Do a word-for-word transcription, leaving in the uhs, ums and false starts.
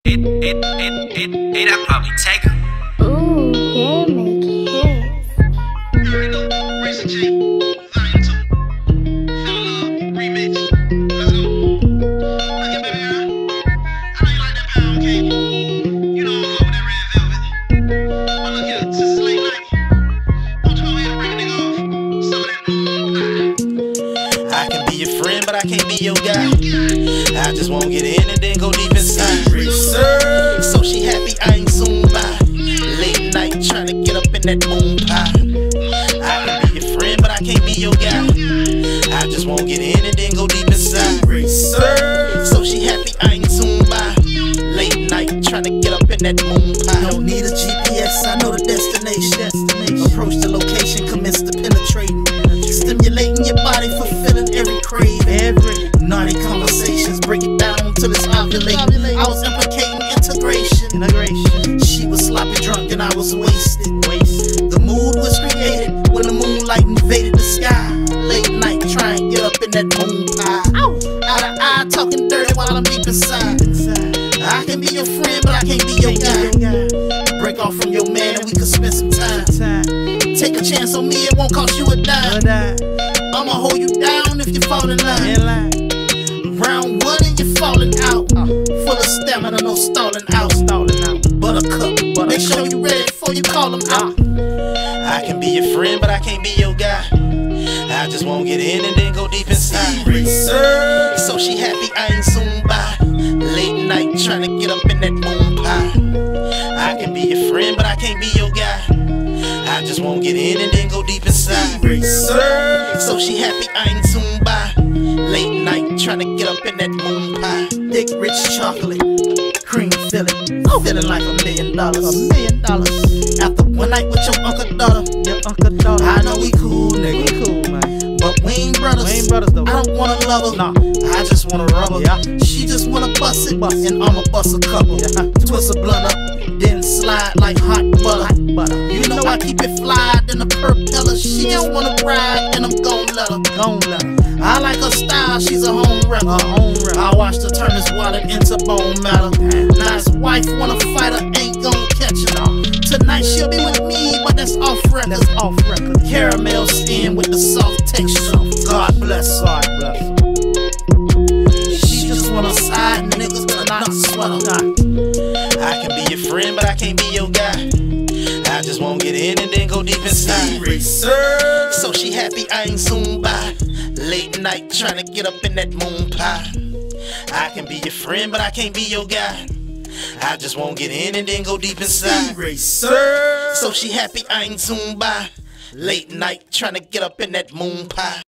It, it, it, it, it, I probably take her. Ooh, yeah, make hits. You already know, Racing G, Volume two, Feel Love, Remix. Let's go. Look at baby girl, I know you like that pound cake. You know I'm over that red velvet. But look here, since it's late night, won't you go ahead and break a nigga off some of that moonlight? I can be your friend, but I can't be your guy. I just won't get in and then go deep inside. Reserve, so she happy I ain't soon by. Late night trying to get up in that moon pie. I can be your friend, but I can't be your guy. I just won't get in and then go deep inside. Reserve, so she happy I ain't soon by. Late night trying to get up in that moon pie. Don't need a G P S, I know the destination. destination. Approach the location, commence to penetrating. Stimulating your body, fulfilling every craving. Every naughty conversations, break it down till it's ovulating. I was implicating integration. Integration. She was sloppy drunk and I was wasted. Wasted. The mood was created when the moonlight invaded the sky. Late night, try and get up in that moon pie. Ow. Out of eye, talking dirty while I'm deep inside. I can be your friend, but I can't be your guy. Break off from your man and we could spend some time. Take a chance on me, it won't cost you a dime. I'ma hold you down if you fall in line. Round one and you're falling out. Full of stamina, no stalling out. Buttercup, make sure you ready before you call them out. I can be your friend, but I can't be your guy. I just won't get in and then go deep inside. Reserve, so she happy I ain't soon by. Late night trying to get up in that moon pie. I can be your friend, but I can't be your guy. I just won't get in and then go deep inside. Reserve, so she happy I ain't soon by. Late night trying to get up in that moon pie. Thick, rich chocolate, cream filling, feeling like a million dollars. A million dollars. After one night with your uncle daughter, your uncle daughter. I know we cool, nigga. We cool, man. But we ain't brothers. We ain't brothers though. I don't wanna love her. Nah. I just wanna rub her. Yeah. She just wanna bust it, bust. And I'ma bust a couple. Yeah. Twist a blunt up, then slide like hot butter. Hot butter. You know I keep it fly than a propeller. She just wanna ride, and I'm gon' let her. Gon' let her. I like her style, she's a home wrecker. I watched her turn his wallet into bone matter. Now his wife wanna fight her, ain't gon' catch her. Tonight she'll be with me, but that's off record. That's off record. Caramel skin with the soft texture. God bless. God bless. She just wanna side niggas, but not sweater. I can be your friend, but I can't be your guy. I just won't get in and then go deep inside. Reserve, so she happy I ain't soon by. Late night trying to get up in that moon pie. I can be your friend, but I can't be your guy. I just won't get in and then go deep inside. Reserve, so she happy I ain't soon by. Late night trying to get up in that moon pie.